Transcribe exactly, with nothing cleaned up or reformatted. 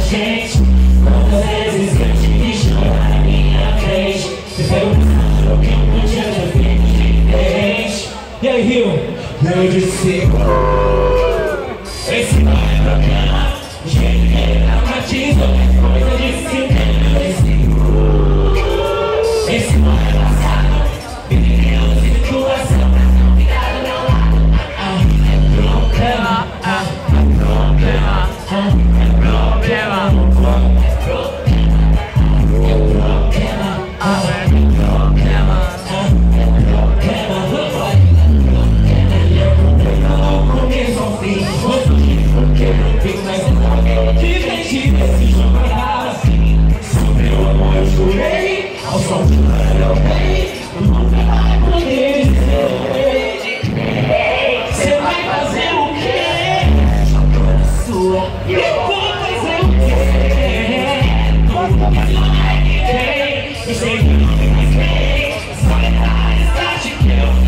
gente. Quantas vezes eu te vi chorar na minha frente, você perguntando o que eu podia ter feito diferente. E aí, Rio? Eu disse, esse não é problema, o jeito que ele dramatiza coisa de cinema. Esse não é passado, vive aquela situação, não ficar do meu lado. Ah, é problema, ah, é problema, ah, é problema, é problema, é problema, ah, é problema, ah, é problema. No começo ao fim, outro dia, porque não fico mais em diferente desse jogo assim. Sobre o amor eu jurei, ao som de eu rei, nunca vai poder dizer. Você vai fazer o quê? Já tô na sua, eu vou fazer o quê? Como que eu sei que não tem mais vez, só é a tarde que eu